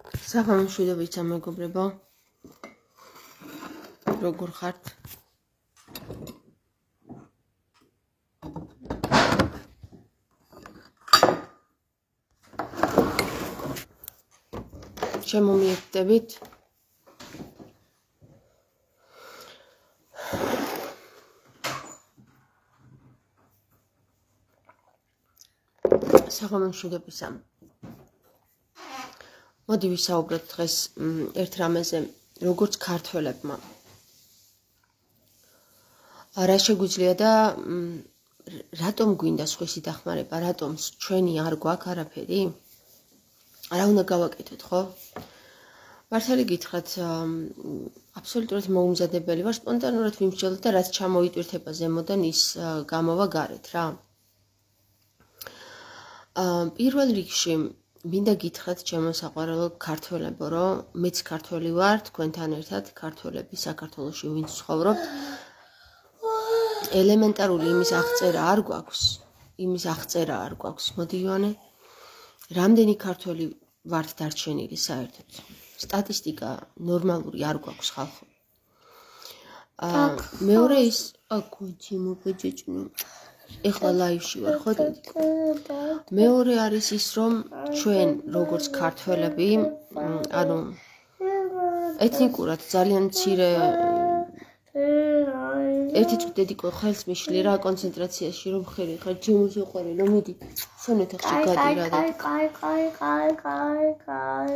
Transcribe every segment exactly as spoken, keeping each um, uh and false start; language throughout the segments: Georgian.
საღამოშვიდობიცა მეგობრებო, როგორ ხართ? შემომიერთდებით? საღამოშვიდობისა. მოდი ვისაუბროთ დღეს ერთ რამეზე, როგორც ქართველებმა. რა შეგვიძლია და რატომ გვინდა სხვისი დახმარება, რატომ ჩვენი არ გვაქვს არაფერი? რა უნდა გავაკეთოთ, ხო? მართალი გითხრათ, აბსოლუტურად მოუმზადებელი ვარ, სპონტანურად ვიმსჯელოთ და რაც ჩამოიტვირთება ზემოდან ის გამოვა გარეთ რა. პირველ რიგში მინდა გითხრათ ჩემო საყვარელო ქართველებო, რომ მეც ქართველი ვარ, თქვენთან ერთად ქართველები საქართველოში ვინც ცხოვრობთ. ელემენტარული იმის აღწერა არ გვაქვს, იმის აღწერა არ გვაქვს. მოდი ივანე, რამდენი ქართველი ვართ დარჩენილი საერთოდ? სტატისტიკა ნორმალური არ გვაქვს ხალხო. მეორე ის, აკვეთი მოგეჯეჭნო. ეხლა ლაივში ვარ, ხო დედი? მეორე არის ის, რომ ჩვენ როგორც ქართველები, ანუ ეთნიკურად ძალიან მცირე ერთი წუთი ყო ხელს მიშლი რა კონცენტრაციაში რომ ხერი ხარ ჩემო ყარი რომ მიდი სონეთ ახში გადი რა და კაი კაი კაი კაი კაი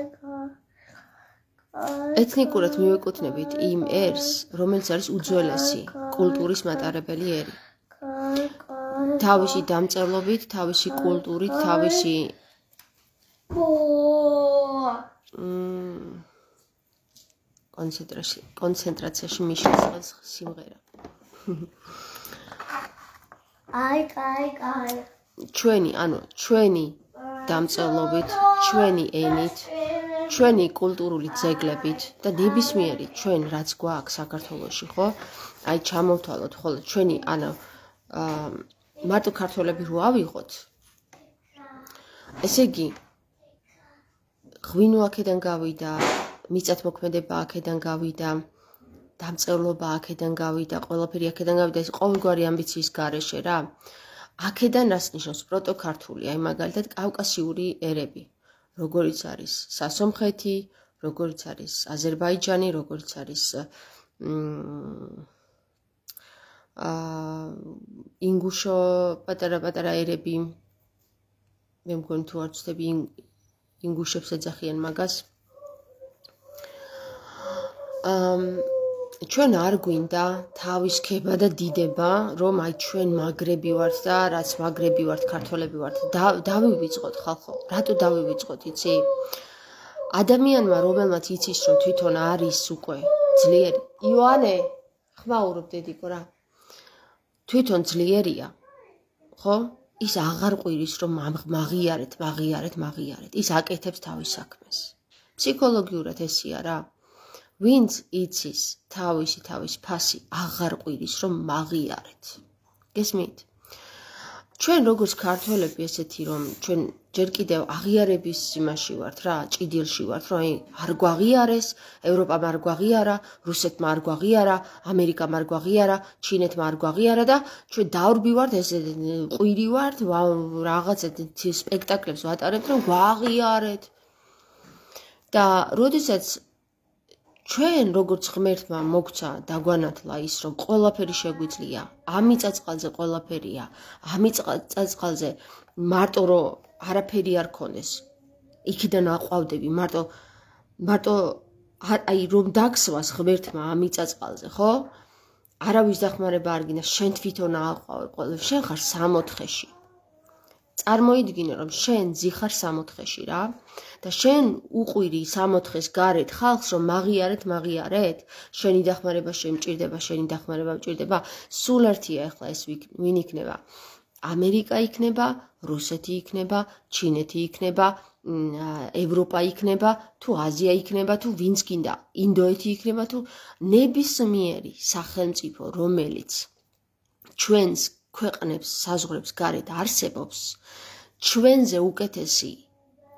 ეთნიკურად მივეკუთვნებით იმ ერს, რომელიც არის უძველესი კულტურის მატარებელი ერი. თავისი დამწერლობით, თავისი კულტურით, თავისი კონცენტრაციაში მიშლის სიმღერა. აი, კაი, კაი. ჩვენი, ანუ ჩვენი დამწერლობით, ჩვენი ენით, ჩვენი კულტურული ძეგლებით და ნებისმიერი ჩვენ რაც გვაქვს საქართველოში, ხო? აი ჩამოვთვალოთ ხოლმე ჩვენი, ანუ მარტო ქართველები რო ავიღოთ. ესე იგი ღვინო აქედან გავიდა, მიწათმოქმედება აქედან გავიდა, დამწერლობა აქედან გავიდა, ყველაფერი აქედან გავიდა, ეს ყოველგვარი ამბიციის გარეშე რა. აქედან რას ნიშნავს პროტოქართული, აი მაგალითად კავკასიური ერები, როგორიც არის სასომხეთი, როგორიც არის აზერბაიჯანი, როგორიც არის ინგუშო პატარა-პატარა ერები. მე მგონი თუ არ ვცდები ინგუშებს ეძახიან მაგას. ჩვენ არ გვინდა თავის ქება და დიდება, რომ აი ჩვენ მაგრები ვართ და რაც მაგრები ვართ, ქართველები ვართ. დავივიწყოთ ხალხო, რატო დავივიწყოთ, იცი? ადამიანმა, რომელმაც იცის, რომ თვითონ არის უკვე ძლიერი. ივანე, ხმაურობ დედიკო რა. თვითონ ძლიერია, ხო? ის აღარ ყვირის, რომ მაღიარეთ, მაღიარეთ, მაღიარეთ. ის აკეთებს თავის საქმეს. ფსიქოლოგიურად ესია რა. ვინც იცის თავისი თავის ფასი აღარ ყვირის, რომ მაღიარეთ. გესმით? ჩვენ როგორც ქართველები ესეთი რომ ჩვენ ჯერ კიდევ აღიარების იმაში ვართ რა, ჭიდილში ვართ, რომ აი არ გვაღიარეს, ევროპამ არ გვაღიარა, რუსეთმა არ გვაღიარა, ამერიკამ არ გვაღიარა, ჩინეთმა არ გვაღიარა და ჩვენ დავრბი ვართ, ესე ყვირი ვართ, რაღაცა სპექტაკლებს ვატარებთ, რომ გვაღიარეთ. და როდესაც ჩვენ როგორც ღმერთმა მოგცა დაგვანათლა ის, რომ ყველაფერი შეგვიძლია, ამიწაწყალზე ყველაფერია, ამიწაწყალზე მარტო რომ არაფერი არ ქონდეს. იქიდან აყვავდები, მარტო მარტო აი რომ დაგსვას ღმერთმა ამიწაწყალზე, ხო? არავის დახმარება არ გინდა, შენ თვითონ აყვავე ყველაფერი, შენ ხარ სამოთხეში. წარმოიდგინე რომ შენ ზიხარ სამოთხეში რა და შენ უყვირი სამოთხეს გარეთ ხალხს რომ მაღიარეთ მაღიარეთ შენი დახმარება შემჭირდება შენი დახმარება მჭირდება სულ ერთია ახლა ეს ვინ იქნება ამერიკა იქნება რუსეთი იქნება ჩინეთი იქნება ევროპა იქნება თუ აზია იქნება თუ ვინც გინდა ინდოეთი იქნება თუ ნებისმიერი სახელმწიფო რომელიც ჩვენს ქვეყნებს საზღვრებს გარეთ არსებობს ჩვენზე უკეთესი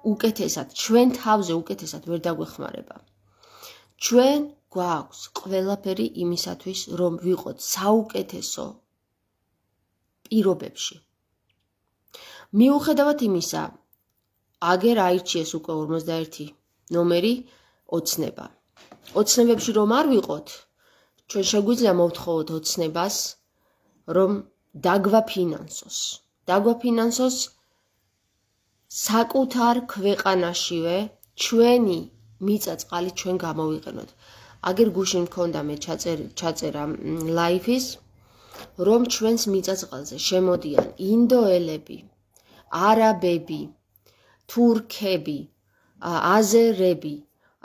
უკეთესად, ჩვენ თავზე უკეთესად ვერ დაგვეხმარება. ჩვენ გვაქვს ყველაფერი იმისათვის, რომ ვიყოთ საუკეთესო პირობებში. მიუხედავად იმისა, აგერ აირჩიეს უკვე ორმოცდაერთი ნომერი ოცნება. ოცნებებში რომ არ ვიყოთ, ჩვენ შეგვიძლია მოვთხოვოთ ოცნებას, რომ დაგვაფინანსოს. დაგვაფინანსოს საკუთარ ქვეყანაშივე ჩვენი მიწა-წყალი ჩვენ გამოვიყენოთ. აგერ გუშინ მქონდა მე ჩაწერა ლაიფის, რომ ჩვენს მიწა-წყალზე შემოდიან ინდოელები, არაბები, თურქები, აზერები,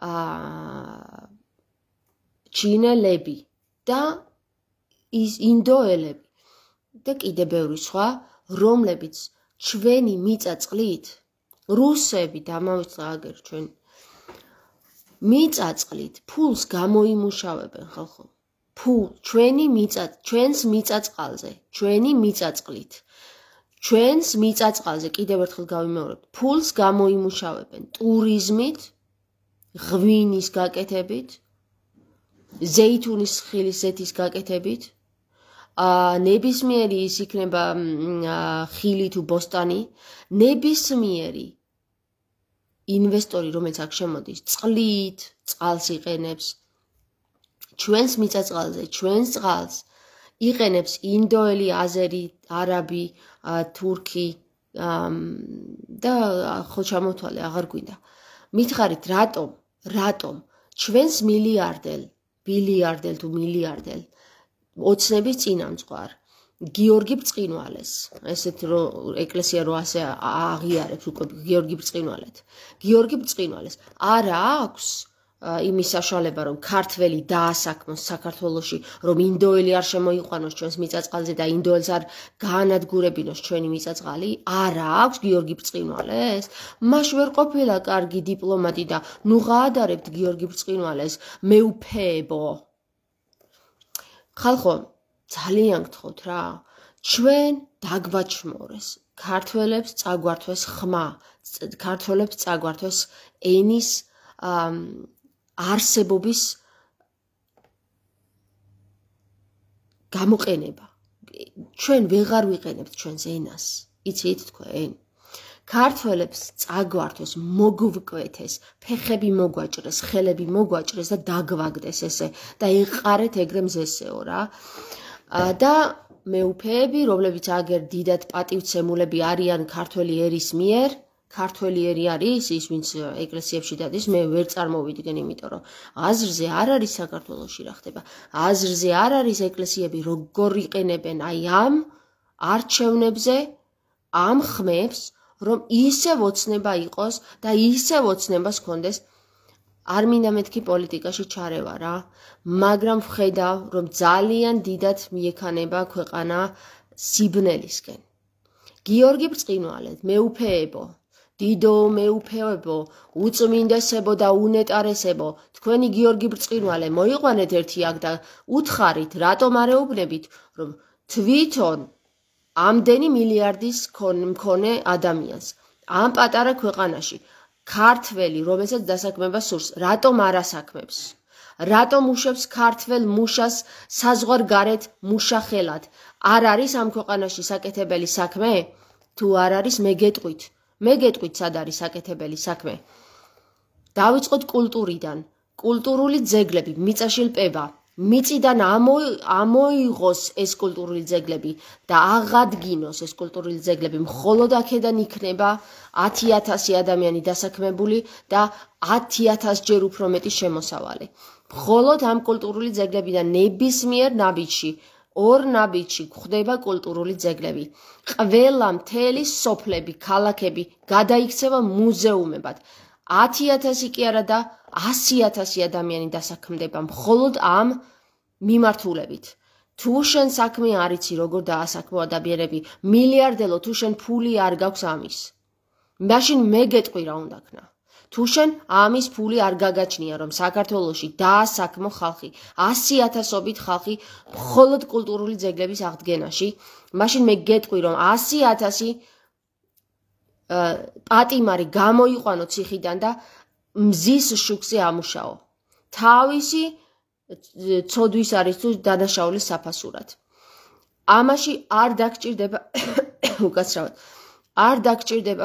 ჩინელები და ის ინდოელები და კიდე ბევრი სხვა, რომლებიც ჩვენი მიწა-წყლით, რუსები დამავიწყდა აგერ ჩვენ მიწა-წყლით ფულს გამოიმუშავებენ ხალხო. ფულ ჩვენი მიწა, ჩვენს მიწა-წყალზე, ჩვენი მიწა-წყლით. ჩვენს მიწა-წყალზე კიდევ ერთხელ გავიმეორებ, ფულს გამოიმუშავებენ ტურიზმით, ღვინის გაკეთებით, ზეითუნის ხილის ზეთის გაკეთებით, ნებისმიერი ის იქნება ხილი თუ ბოსტანი, ნებისმიერი ინვესტორი, რომელიც აქ შემოდის, წყლით, წყალს იყენებს, ჩვენს მიწა-წყალზე, ჩვენს წყალს იყენებს ინდოელი, აზერი, არაბი, თურქი და ხო ჩამოთვალე, აღარ გვინდა. მითხარით, რატომ, რატომ ჩვენს მილიარდელ, ბილიარდელ თუ მილიარდელ ოცნების წინამძღვარ გიორგი ბრწყინვალეს, ესეთ რო ეკლესია რო ასე აღიარებს უკვე გიორგი ბრწყინვალეთ. გიორგი ბრწყინვალეს არა აქვს იმის საშუალება, რომ ქართველი დაასაქმოს საქართველოში, რომ ინდოელი არ შემოიყვანოს ჩვენს მიწა-წყალზე და ინდოელს არ გაანადგურებინოს ჩვენი მიწა-წყალი, არა აქვს გიორგი ბრწყინვალეს. მაშ ვერ ყოფილა კარგი დიპლომატი და ნუ გაადარებთ გიორგი ბრწყინვალეს, მეუფეებო. ხალხო, ძალიან გთხოვთ რა, ჩვენ დაგვაჩმორეს, ქართველებს წაგვართვეს ხმა, ქართველებს წაგვართვეს ენის არსებობის გამოყენება. ჩვენ ვეღარ ვიყენებთ ჩვენს ენას, იცით თქვენ? ქართველებს წაგვართვეს, მოგვკვეთეს, ფეხები მოგვაჭრეს, ხელები მოგვაჭრეს და დაგვაგდეს ესე და ეყარეთ ეგრე მზესეო რა. და მეუფეები, რომლებიც აგერ დიდად პატივცემულები არიან ქართველი ერის მიერ, ქართველი ერი არის ის, ვინც ეკლესიებში დადის, მე ვერ წარმოვიდგენ, იმიტომ რომ აზრზე არ არის საქართველოში რა ხდება. აზრზე არ არის ეკლესიები როგორ იყენებენ აი ამ არჩევნებზე, ამ ხმებს, რომ ისევ ოცნება იყოს და ისევ ოცნებას ჰქონდეს. არ მინდა მეთქი პოლიტიკაში ჩარევა რა, მაგრამ ვხედავ, რომ ძალიან დიდად მიექანება ქვეყანა სიბნელისკენ. გიორგი ბრწყინვალე, მეუფეებო, დიდო მეუფეებო, უწმინდესებო და უნეტარესებო, თქვენი გიორგი ბრწყინვალე მოიყვანეთ ერთი აქ და უთხარით, რატომ არ ეუბნებით, რომ თვითონ ამდენი მილიარდის მქონე ადამიანს, ამ პატარა ქვეყანაში, ქართველი, რომელსაც დასაქმება სურს, რატომ არ ასაქმებს? რატომ უშვებს ქართველ მუშას საზღვარგარეთ მუშა ხელად? არ არის ამ ქვეყანაში საკეთებელი საქმე? თუ არ არის, მე გეტყვით. მე გეტყვით, სად არის საკეთებელი საქმე. დავიწყოთ კულტურიდან. კულტურული ძეგლები, მიწაშილპება. მიწიდან ამოიღოს ეს კულტურული ძეგლები და აღადგინოს ეს კულტურული ძეგლები. მხოლოდ აქედან იქნება ათი ათასი ადამიანი დასაქმებული და ათი ათასჯერ უფრო მეტი შემოსავალი. მხოლოდ ამ კულტურული ძეგლებიდან ნებისმიერ ნაბიჯში, ორ ნაბიჯში გვხდება კულტურული ძეგლები. ყველა მთელი სოფლები, ქალაქები გადაიქცევა მუზეუმებად. ათი ათასი კი არა და ასი ათასი ადამიანი დასაქმდება მხოლოდ ამ მიმართულებით. თუ შენ საქმე არ იცი, როგორ დაასაქმო ადამიანები, მილიარდელო, თუ შენ ფული არ გაქვს ამის, მაშინ მე გეტყვი რა უნდა ქნა. თუ შენ ამის ფული არ გაგაჩნია, რომ საქართველოში დაასაქმო ხალხი, ასი ათასობით ხალხი მხოლოდ კულტურული ძეგლების აღდგენაში, მაშინ მე გეტყვი, რომ ასი ათასი პატიმარი გამოიყვანო ციხიდან და მზის შუქზე ამუშაო. თავისი ცოდვის არის თუ დანაშაულის საფასურად. ამაში არ დაგჭირდება უკაცრავად. არ დაგჭირდება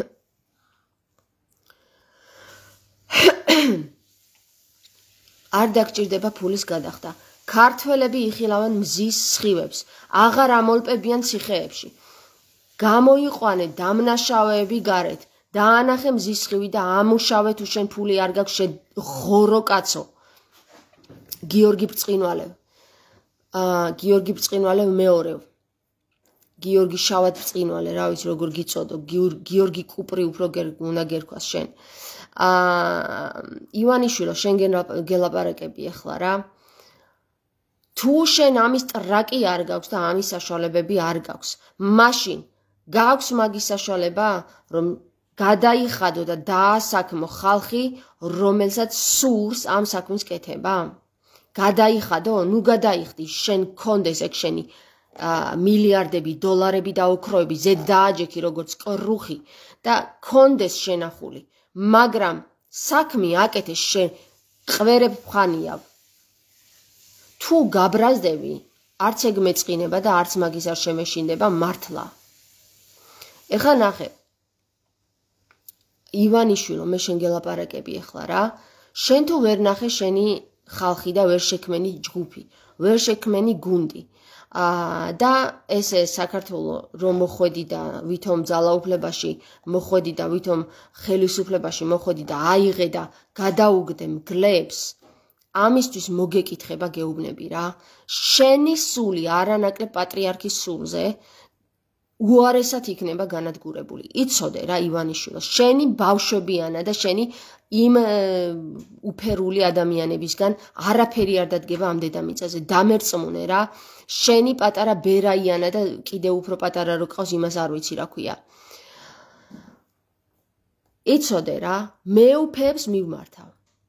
არ დაგჭირდება ფულის გადახდა. ქართველები იხილავენ მზის სხივებს, აღარ ამოლპებიან ციხეებში. გამოიყვანე დამნაშავეები გარეთ, დაანახე მზის სხივი და ამუშავე თუ შენ ფული არ გაქვს ღორო კაცო. გიორგი ბრწყინვალე. აა გიორგი ბრწყინვალე მეორევ. გიორგი შავად ბრწყინვალე, რა ვიცი როგორ გიწოდო, გიორგი კუპრი უფრო უნდა გერქვას შენ. აა ივანიშვილო, შენ გელაპარაკები ახლა რა. თუ შენ ამის ტრაკი არ გაქვს და ამის საშუალებები არ გაქვს, მაშინ გაქვს მაგის საშუალება, რომ გადაიხადო და დაასაქმო ხალხი, რომელსაც სურს ამ საქმის კეთება? გადაიხადო? ნუ გადაიხდი, შენ გქონდეს ეგ შენი მილიარდები, დოლარები და ოქროები, ზედ დააჯექი როგორც კრუხი და გქონდეს შენახული. მაგრამ საქმე აკეთე შენ ყველებ ხანია. თუ გაბრაზდები, არც ეგ მეწყინება და არც მაგის არ შემეშინდება მართლა. ეხლა ნახე. ივანიშვილო, მე შენ გელაპარაკები ახლა რა. შენ თუ ვერ ნახე შენი ხალხი და ვერ შექმენი ჯგუფი, ვერ შექმენი გუნდი. აა და ესე საქართველო რომ მოხვედი და ვითომ ძალაუფლებაში მოხვედი და ვითომ ხელისუფლებაში მოხვედი და აიღე და გადაუგდე მგლებს, ამისთვის მოგეკითხება გეუბნები რა. შენი სული არანაკლებ პატრიარქის სულზე უარესად იქნება განადგურებული. იცოდე რა ივანიშვილო, შენი ბავშვებიანა და შენი იმ უფერული ადამიანებისგან არაფერი არ დადგება ამ დედამიწაზე. დამერწმუნე რა. შენი პატარა ბერაიანა და კიდე უფრო პატარა რო ყავს, იმას არ ვიცი რა ქვია. იცოდე რა, მეუფეებს მივმართავ.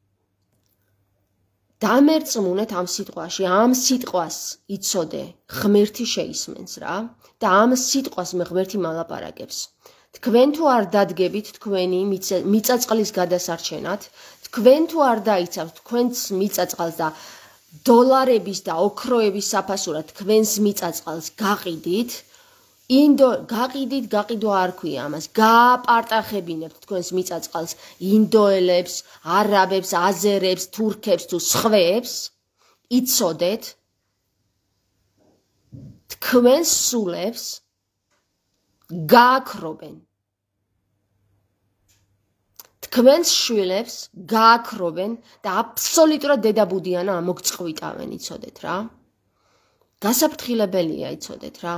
დამერწმუნეთ ამ სიტყვაში, ამ სიტყვას იცოდე, ღმერთი შეისმენს რა და ამ სიტყვას მე ღმერთი მალაპარაკებს. თქვენ თუ არ დადგებით თქვენი მიწაწყლის გადასარჩენად, თქვენ თუ არ დაიცავთ თქვენს მიწაწყალს და დოლარების და ოქროების საფასურად თქვენს მიწაწყალს გაყიდით, ინდო გაყიდით, გაყიდვა არ ქვია ამას. გააპარტახებინებთ თქვენს მიწაწყალს ინდოელებს, არაბებს, აზერებს, თურქებს თუ სხვებს, იცოდეთ თქვენს სულებს გააქრობენ. თქვენს შვილებს გააქრობენ და აბსოლუტურად დედაბუდიანა ამოგწყვიტავენ, იცოდეთ რა. გასაფრთხილებელია, იცოდეთ რა.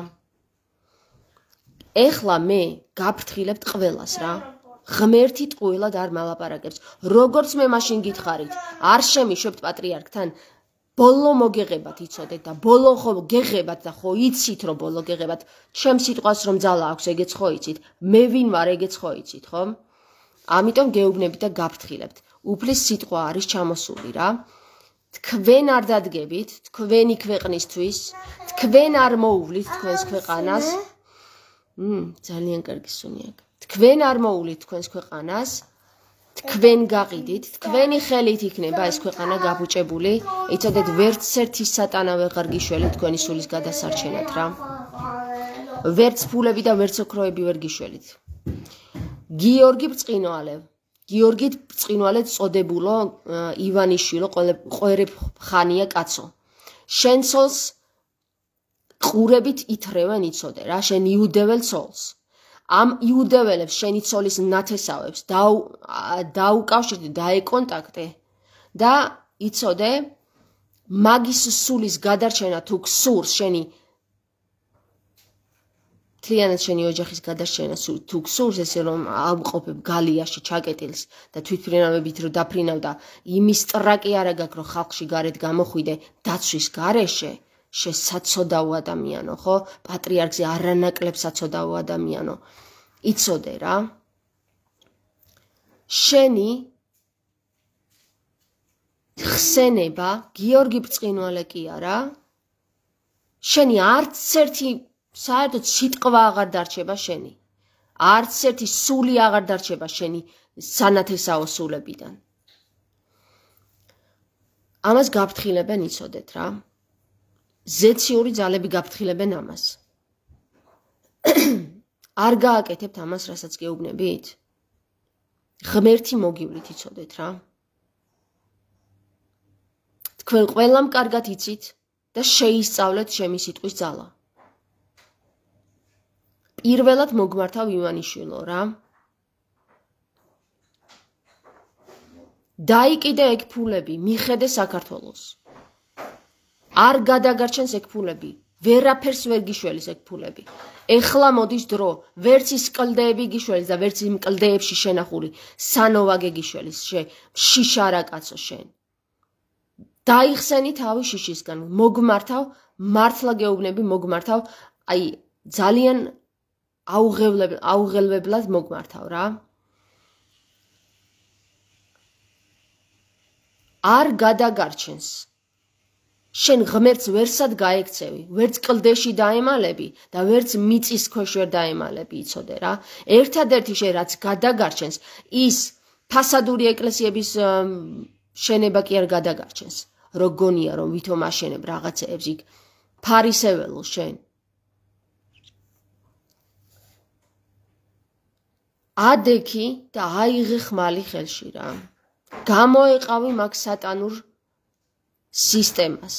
ეხლა მე გაფრთხილებთ ყველას რა. ღმერთი ტყუილად არ მალაპარაკებს. როგორც მე მაშინ გითხარით, არ შემიშვებთ პატრიარქთან, ბოლო მოგეღებათ, იცოდეთ და ბოლო ხო გეღებათ და ხო იცით რომ ბოლო გეღებათ. ჩემ სიტყვას რომ ძალა აქვს, ეგეც ხო იცით. მე ვინ ვარ, ეგეც ხო იცით, ხომ? ამიტომ გეუბნებით და გაფრთხილებთ. უფლის სიტყვა არის ჩამოსული რა. თქვენ არ დადგებით თქვენი ქვეყნისთვის, თქვენ არ მოუვლით თქვენს ქვეყანას. მმ, ძალიან კარგი სუნია. თქვენ არ მოუვლით თქვენს ქვეყანას, თქვენ გაყიდით, თქვენი ხელით იქნება ეს ქვეყანა გაბუჭებული. იცოდეთ, ვერც ერთი სატანა ვეღარ გიშველით თქვენი სულის გადასარჩენად რა. ვერც ფულები და ვერც ოქროები ვერ გიშველით. გიორგი ბრწყინვალე, გიორგი ბრწყინვალე წოდებულო ივანიშვილო, ყვერებ ხანია კაცო. შენ ცოლს ყურებით ითრევენ, იცოდე რა, შენ იუდეველს ცოლს. ამ იუდეველებს შენი ცოლის ნათესავებს დაუკავშირდე, დაეკონტაქტე და იცოდე, მაგის სულის გადარჩენა თუ გსურს შენი მთლიანად შენი ოჯახის გადარჩენა თუ გსურს, ესე რომ ავყოფებ გალიაში ჩაკეტილს და თვითფრინავებით რომ დაფრინავ და იმის ტრაკი არა გაქვს, რომ ხალხში გარეთ გამოხვიდე დაცვის გარეშე, შე საცოდაო ადამიანო, ხო? პატრიარქზე არანაკლებ საცოდაო ადამიანო. იცოდე რა. შენი ხსენება გიორგი ბრწყინვალე კი არა. შენი არც ერთი საერთოდ სიტყვა აღარ დარჩება შენი. არც ერთი სული აღარ დარჩება შენი სანათესაო სულებიდან. ამას გაფრთხილებენ იცოდეთ რა. ზეციური ძალები გაფრთხილებენ ამას. არ გააკეთებთ ამას, რასაც გეუბნებით? ღმერთი მოგივლით იცოდეთ რა. თქვენ ყველამ კარგად იცით და შეისწავლეთ ჩემი სიტყვის ძალა. პირველად მოგმართავ ივანიშვილო რა. დაიკიდე ეგ ფულები, მიხედე საქართველოს. არ გადაგარჩენს ეგ ფულები, ვერაფერს ვერ გიშველის ეგ ფულები. ეხლა მოდის დრო, ვერც ის კლდეები გიშველის და ვერც იმ კლდეებში შენახული სანოვაგე გიშველის, შიშარა კაცო შენ. დაიხსენი თავი შიშისგან, მოგმართავ, მართლა გეუბნები, მოგმართავ, აი ძალიან აუღელვებლად მოგმართავ რა. არ გადაგარჩენს. შენ ღმერთს ვერსად გაექცევი, ვერც კლდეში დაემალები და ვერც მიწის ქვეშ ვერ დაემალები, იცოდე რა. ერთადერთი შენ რაც გადაგარჩენს, ის ფასადური ეკლესიების შენება კი არ გადაგარჩენს. როგგონია რომ ვითომ აშენებ რაღაცეებს იქ ფარისეველო შენ. ადექი და აიღე ხმალი ხელში რა. გამოეყავი მაგ სატანურ სისტემას.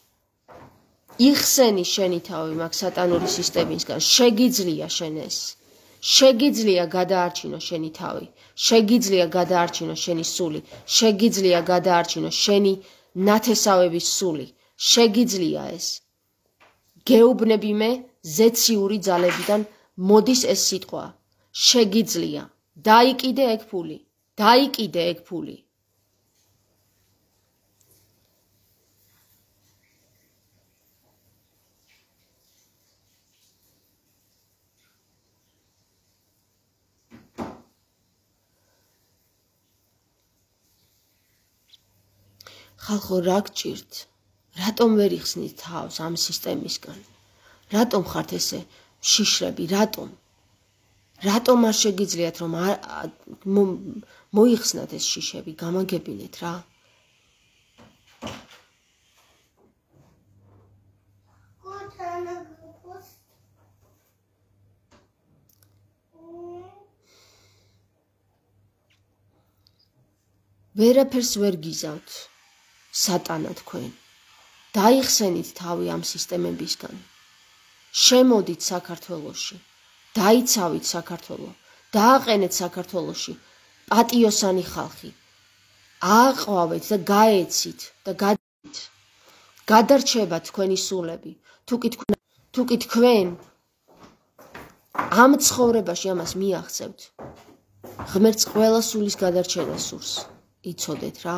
იხსენი შენი თავი მაგ სატანური სისტემისგან, შეგიძლია შენ ეს. შეგიძლია გადაარჩინო შენი თავი, შეგიძლია გადაარჩინო შენი სული, შეგიძლია გადაარჩინო შენი ნათესავების სული, შეგიძლია ეს. გეუბნები მე ზეციური ძალებიდან მოდის ეს სიტყვა. შეგიძლია. დაიკიდე ეგ ფული. დაიკიდე ეგ ფული. ხალხო რა გჭირთ? რატომ ვერ იხსნით თავს ამ სისტემისგან? რატომ ხართ ესე შიშრები? რატომ? რატომ არ შეგიძლიათ რომ მოიხსნათ ეს შიშები, გამაგებინეთ რა. ვერაფერს ვერ გიზავთ სატანა თქვენ. დაიხსენით თავი ამ სისტემებისგან. შემოდით საქართველოში. დაიცავით საქართველო. დააყენეთ საქართველოში პატიოსანი ხალხი. ააყვავეთ და გაეცით და გადით. გადარჩება თქვენი სულები. თუ კი თქვენ ამ ცხოვრებაში ამას მიაღწევთ, ღმერთს ყველა სულის გადარჩენა სურს. იცოდეთ რა.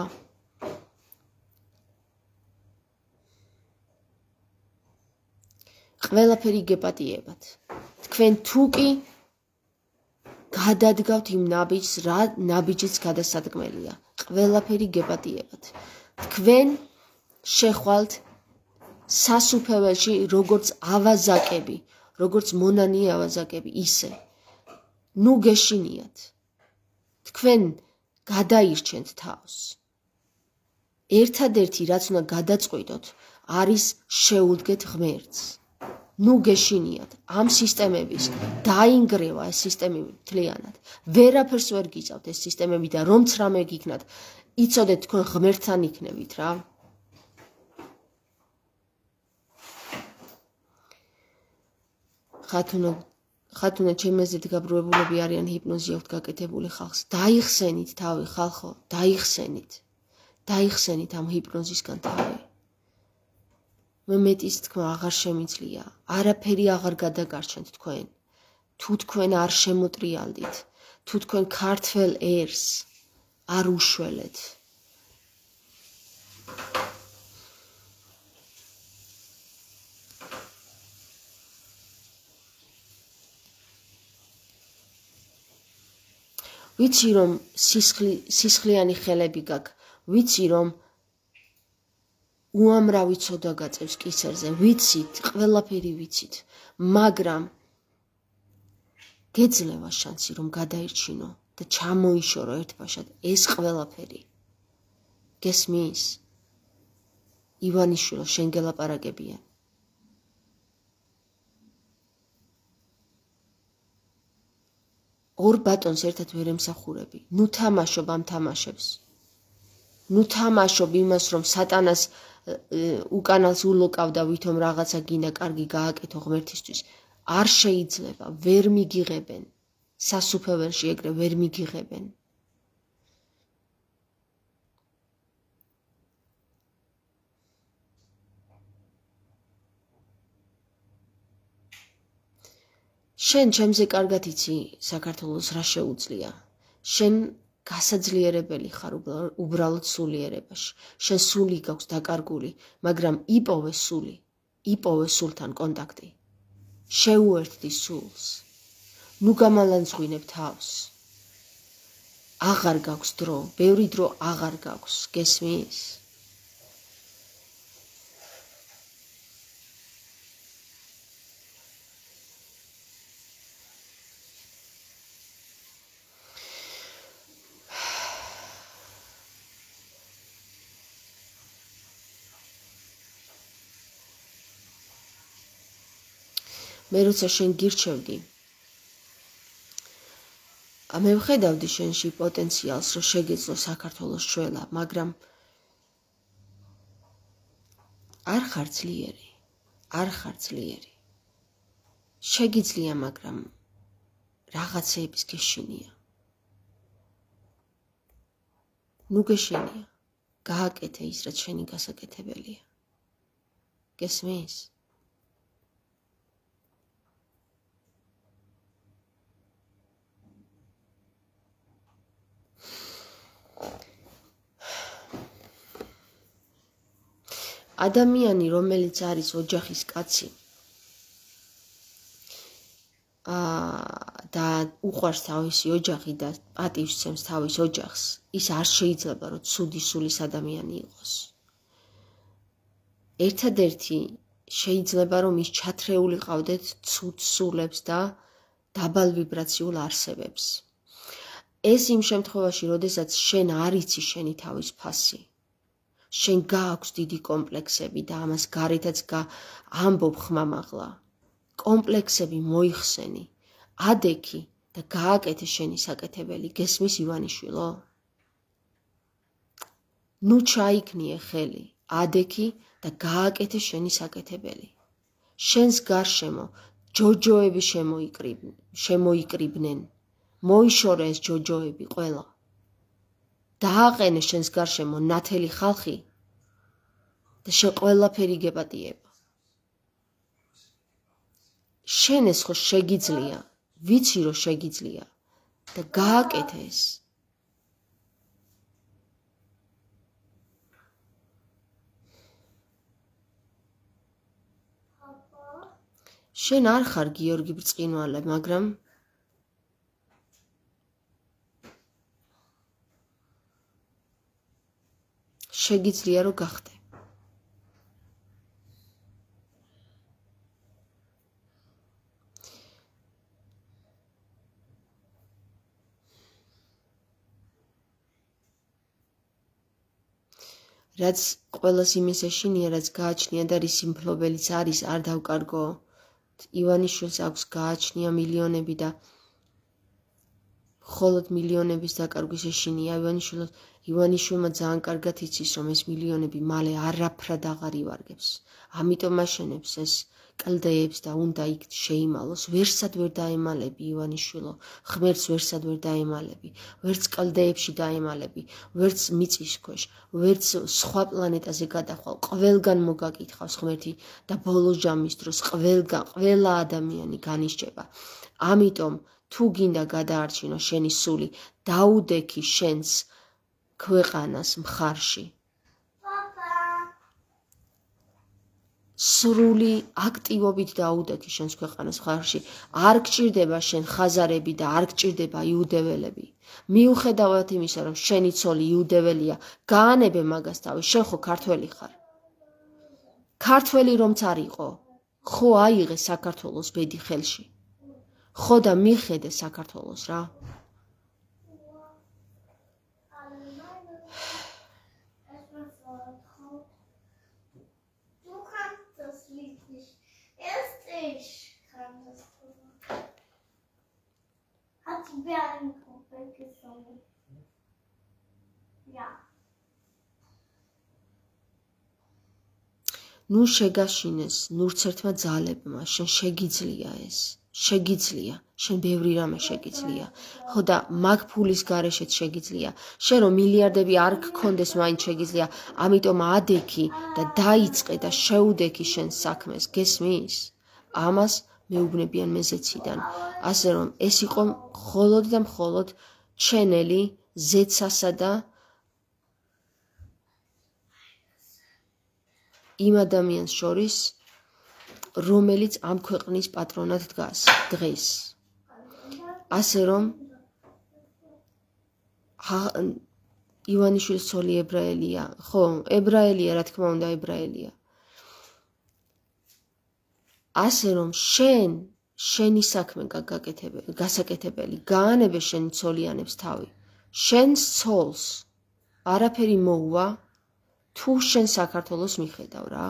ყველაფერი გეპატიებათ. თქვენ თუ კი გადადგავთ იმ ნაბიჯს, რა ნაბიჯიც გადასადგმელია. ყველაფერი გეპატიებათ. თქვენ შეხვალთ სასუფეველში როგორც ავაზაკები, როგორც მონანი ავაზაკები, ისე. ნუ გეშინიათ. თქვენ გადაირჩენთ თავს. ერთადერთი რაც უნდა გადაწყვიტოთ, არის შეუდგეთ ღმერთს. ნუ გეშინიათ ამ სისტემების დაინგრევა ეს სისტემები მთლიანად. ვერაფერს ვერ გიწავთ ეს სისტემები და რომც რამე გიქნათ, იცოდეთ თქვენ ღმერთთან იქნებით რა. ხათუნა ხათუნა ჩემეზეთ გაბრუებულები არიან ჰიპნოზი აქვთ გაკეთებული ხალხს. დაიხსენით თავი ხალხო, დაიხსენით. დაიხსენით ამ ჰიპნოზისგან თავი. მე მეტის თქმა აღარ შემიძლია. არაფერი აღარ გადაგარჩენთ თქვენ. თუ თქვენ არ შემოტრიალდით, თუ თქვენ ქართველ ერს არ უშველეთ. ვიცი რომ სისხლიანი ხელები გაქვს, ვიცი რომ უამრავი ცოდა გაწევს კისერზე, ვიცით, ყველაფერი ვიცით, მაგრამ გეძლევა შანსი რომ გადაირჩინო და ჩამოიშორო ერთბაშად ეს ყველაფერი. გესმის? ივანიშვილო შენ გელაპარაკებიან. ორ ბატონს ერთად ვერ ემსახურები. ნუ თამაშობ ამ თამაშებს. ნუ თამაშობ იმას რომ სატანას უკანალს ულოკავ და ვითომ რაღაცა გინდა კარგი გააკეთო ღმერთისთვის. არ შეიძლება, ვერ მიგიღებენ. სასუფეველში ეგრე ვერ მიგიღებენ. შენ ჩემზე კარგად იცი საქართველოს რა შეუძლია. შენ გასაძლიერებელი ხარ უბრალოდ სულიერებაში. შენ სული გაქვს დაკარგული, მაგრამ იპოვე სული, იპოვე სულთან კონტაქტი. შეუერთდი სულს. ნუ გამალანძღვინებ თავს. აღარ გაქვს დრო, ბევრი დრო აღარ გაქვს, გესმის? მე როცა შენ გირჩევდი, მე ვხედავდი შენში პოტენციალს, რომ შეგეძლო საქართველოს შველა, მაგრამ არ ხარ ძლიერი, არ ხარ ძლიერი. შეგიძლია, მაგრამ რაღაცეების გეშინია. ნუ გეშინია, გააკეთე ის, რაც შენი გასაკეთებელია. გესმის? ადამიანი, რომელიც არის ოჯახის კაცი და უყვარს თავისი ოჯახი და პატივს სცემს თავის ოჯახს, ის არ შეიძლება, რომ ცუდი სულის ადამიანი იყოს. ერთადერთი შეიძლება, რომ ის ჩათრეული ყავდეთ ცუდ სულებს და დაბალ ვიბრაციულ არსებებს. ეს იმ შემთხვევაში, როდესაც შენ არ იცი შენი თავის ფასი. შენ გააქვს დიდი კომპლექსები და ამას გარეთაც ამბობ ხმამაღლა. კომპლექსები მოიხსენი, ადექი და გააკეთე შენი საკეთებელი. გესმის ივანიშვილო? ნუ ჩაიქნიე ხელი, ადექი და გააკეთე შენი საკეთებელი. შენს გარშემო ჯოჯოები შემოიკრიბნენ. მოიშორე ეს ჯოჯოები ყველა. დააყენე შენს გარშემო ნათელი ხალხი და შენ ყველაფერი გეპატიება. შენ ეს ხო შეგიძლია, ვიცი რომ შეგიძლია და გააკეთე ეს. შენ არ ხარ გიორგი ბრწყინვალე, მაგრამ შეგიძლია რომ გახდე. რაც ყველას იმის ეშინია, რაც გააჩნია და რის იმფლობელიც არის, არ დავკარგო. ივანიშვილს აქვს გააჩნია მილიონები და მხოლოდ მილიონების დაკარგვის ეშინია. ივანიშვილო ივანიშვილმა ძალიან კარგად იცის, რომ ეს მილიონები მალე არაფრად აღარ ივარგებს. ამიტომ აშენებს ეს კლდეებს და უნდა იქ შეიმალოს. ვერსად ვერ დაემალები ივანიშვილო, ღმერთს ვერსად ვერ დაემალები, ვერც კლდეებში დაემალები, ვერც მიწის ქვეშ, ვერც სხვა პლანეტაზე გადახვალ. ყველგან მოგაკითხავს ღმერთი და ბოლო ჟამის დროს ყველგან ყველა ადამიანი განისჯება. ამიტომ თუ გინდა გადაარჩინო შენი სული, დაუდექი შენს ქვეყანას მხარში. სრული აქტივობით დაუდექი შენს ქვეყანას მხარში. არ გჭირდება შენ ხაზარები და არ გჭირდება იუდეველები. მიუხედავად იმისა, რომ შენი ცოლი იუდეველია, გაანებე მაგას თავი, შენ ხო ქართველი ხარ. ქართველი რომც არ იყო, ხო აიღე საქართველოს ბედი ხელში. ხო და მიხედე საქართველოს რა. ნუ შეგაშინეს ნურცერთმა ძალებმა, შენ შეგიძლია ეს, შეგიძლია, შენ ბევრი რამე შეგიძლია, ხო და მაგ ფულის გარეშეც შეგიძლია, შენ რომ მილიარდები არ გქონდეს მაინც შეგიძლია, ამიტომ ადექი და დაიწყე და შეუდექი შენ საქმეს, გესმის? ამას მეუბნებიან მეზეციდან, ასე რომ ეს იყო მხოლოდ და მხოლოდ ჩენელი ზეცასა და იმ ადამიანს შორის, რომელიც ამ ქვეყნის პატრონად დგას დღეს. ასე რომ ივანიშვილის ცოლი ებრაელია, ხო, ებრაელია, რა თქმა უნდა, ებრაელია. ასე რომ შენ, შენი საქმე გასაკეთებელი, გაანებე შენი ცოლიანებს თავი. შენს ცოლს არაფერი მოუვა, თუ შენ საქართველოს მიხედავ რა.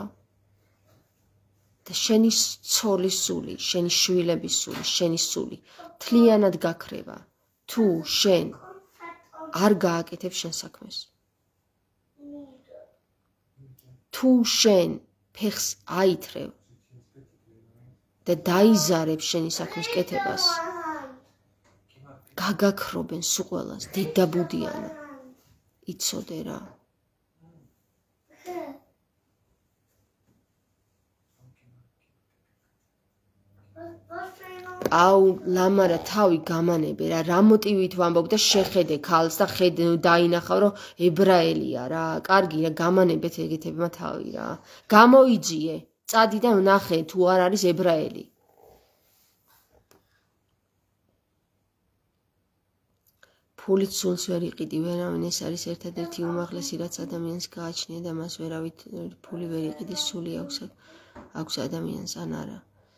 და შენი ცოლის სული, შენი შვილების სული, შენი სული მთლიანად გაქრება, თუ შენ არ გააკეთებ შენ საქმეს. თუ შენ ფეხს აითრევ და დაიზარებ შენი საქმის კეთებას, გაგაქრობენ სულ ყველას, დიდდაბუდიანა. იცოდე რა. აუ ლამარა თავი გამანებე რა, რა მოტივით ვამბობ და შეხედე ქალს და ხედე დაინახავ რომ ებრაელია რა, კარგი რა, გამანებეთ ეგეთებმა თავი რა. გამოიძიე, წადი და ნახე თუ არ არის ებრაელი. ფულით სულს ვერ იყიდი ვერავინ, ეს არის ერთადერთი უმაღლესი რაც ადამიანს გააჩნია და მას ვერავით ფული ვერ იყიდის, სული აქვს აქვს ადამიანს ან არა.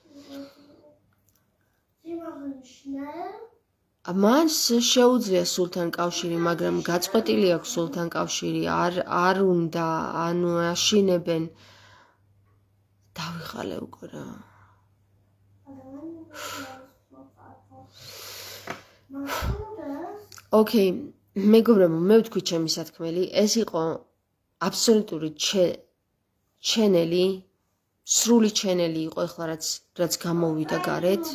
მას შეუძლია სულთან კავშირი, მაგრამ გაწყვეტილი აქვს სულთან კავშირი, არ არ უნდა, ანუ აშინებენ. დავიღალე უკვე რა. ოკეი, მეგობრებო, მე ვთქვი ჩემი სათქმელი, ეს იყო აბსოლუტური ჩენელი, სრული ჩენელი იყო ეხლა რაც რაც გამოვიდა გარეთ.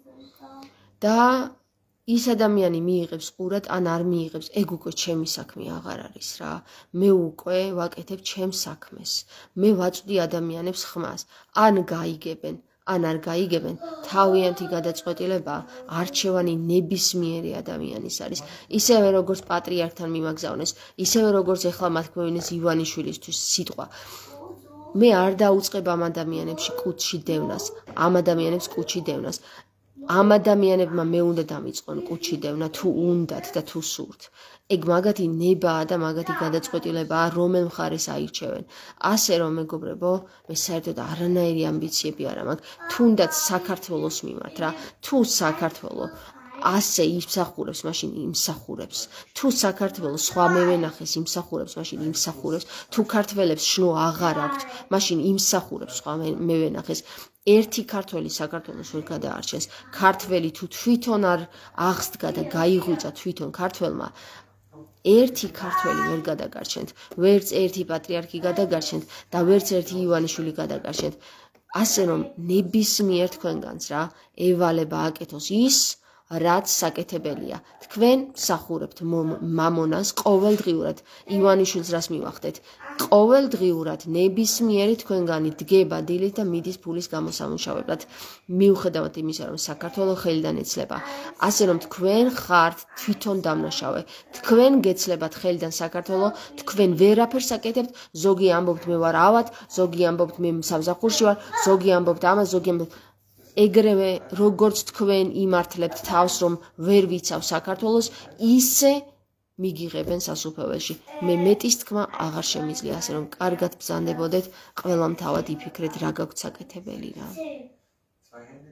და ის ადამიანი მიიღებს ყურად ან არ მიიღებს, ეგ უკვე ჩემი საქმე აღარ არის რა. მე უკვე ვაკეთებ ჩემს საქმეს. მე ვაწვდი ადამიანებს ხმას, ან გაიგებენ, ან არ გაიგებენ, თავიანთი გადაწყვეტილება არჩევანი ნებისმიერი ადამიანის არის. ისევე როგორც პატრიარქთან მიმაგზავნეს, ისევე როგორც ეხლა მათ გვევინეს ივანიშვილისთვის სიტყვა. მე არ დაუწყებ ამ ადამიანებში კუჩში დევნას, ამ ადამიანებს კუჩში დევნას. ამ ადამიანებმა მე უნდა დამიწყონ კუჩში დევნა, თუ უნდათ და თუ სურთ. ეგ მაგათი ნებაა და მაგათი გადაწყვეტილებაა, რომელ მხარეს აირჩევენ. ასე რომ მეგობრებო, მე საერთოდ არანაირი ამბიციები არ მაქვს, თუნდაც საქართველოს მიმართ რა, თუ საქართველო ასე იმსახურებს, მაშინ იმსახურებს. თუ საქართველოს სხვა მევენახეს იმსახურებს, მაშინ იმსახურებს. თუ ქართველებს შნო აღარ აქვთ, მაშინ იმსახურებს სხვა მევენახეს. ერთი ქართველი საქართველოს ვერ გადაარჩენს. ქართველი თუ თვითონ არ აღსდგა და გაიღვიძა თვითონ ქართველმა, ერთი ქართველი ვერ გადაგარჩენთ, ვერც ერთი პატრიარქი გადაგარჩენთ და ვერც ერთი ივანიშვილი გადაგარჩენთ. ასე რომ ნებისმიერ თქვენგანს რა, ევალება აკეთოს ის, რაც საკეთებელია. თქვენ მსახურებთ მამონას ყოველდღიურად, ივანიშვილს რას მივახდეთ? ყოველდღიურად ნებისმიერი თქვენგანი დგება დილით და მიდის ფულის გამოსამუშავებლად. მიუხედავად იმისა, რომ საქართველო ხელიდან ეცლება. ასე რომ თქვენ ხართ თვითონ დამნაშავე. თქვენ გეცლებათ ხელიდან საქართველო, თქვენ ვერაფერს აკეთებთ, ზოგი ამბობთ მე ვარ ავად, ზოგი ამბობთ მე სამსახურში ვარ, ზოგი ამბობთ ამას, ზოგი ამბობთ ეგრევე როგორც თქვენ იმართლებთ თავს, რომ ვერ ვიცავ საქართველოს, ისე მიგიღებენ სასუფეველში. მე მეტის თქმა აღარ შემიძლია, ასე რომ კარგად ბრძანდებოდეთ, ყველამ თავად იფიქრეთ რა გაგვთ საკეთებელი რა.